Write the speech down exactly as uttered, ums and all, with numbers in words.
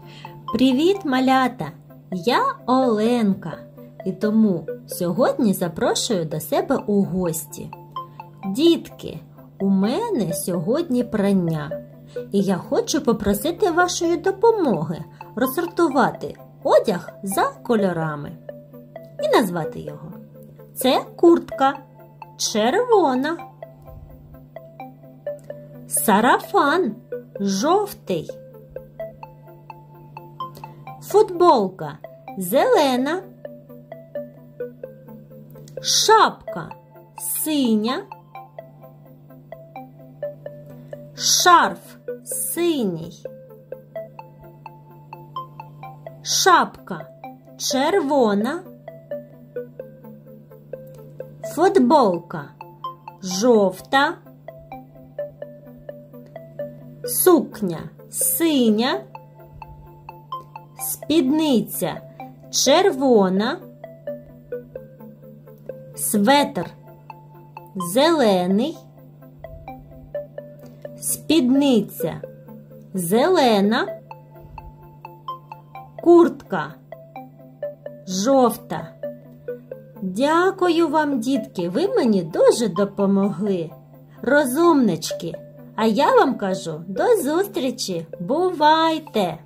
Привіт, малята! Я Оленка, і тому сьогодні запрошую до себе у гості. Дітки, у мене сьогодні прання, і я хочу попросити вашої допомоги розсортувати одяг за кольорами і назвати його. Це куртка червона, сарафан жовтий, футболка зелена, шапка синя, шарф синій, шапка червона, футболка жовта, сукня синя, спідниця червона, светр зелений, спідниця зелена, куртка жовта. Дякую вам, дітки, ви мені дуже допомогли. Розумнички! А я вам кажу до зустрічі! Бувайте!